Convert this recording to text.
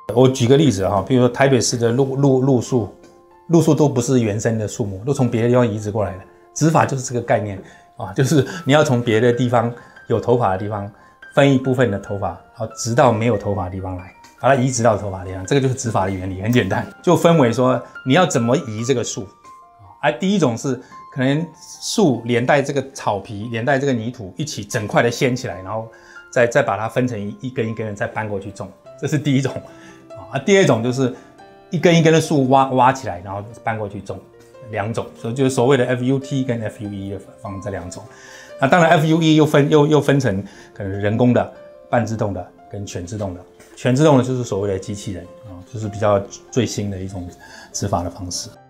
我举个例子哈，比如说台北市的路树都不是原生的树木，都从别的地方移植过来的。植发就是这个概念啊，就是你要从别的地方有头发的地方分一部分的头发，然后直到没有头发的地方来，把它移植到头发的地方，这个就是植发的原理，很简单，就分为说你要怎么移这个树。第一种是可能树连带这个草皮，连带这个泥土一起整块的掀起来，然后再把它分成一根一根的再搬过去种，这是第一种。第二种就是一根一根的树挖起来，然后搬过去种，两种，所以就是所谓的 FUT 跟 FUE 放这两种。那当然 FUE 又分成可能人工的、半自动的跟全自动的。全自动的就是所谓的机器人啊，就是比较最新的一种植发的方式。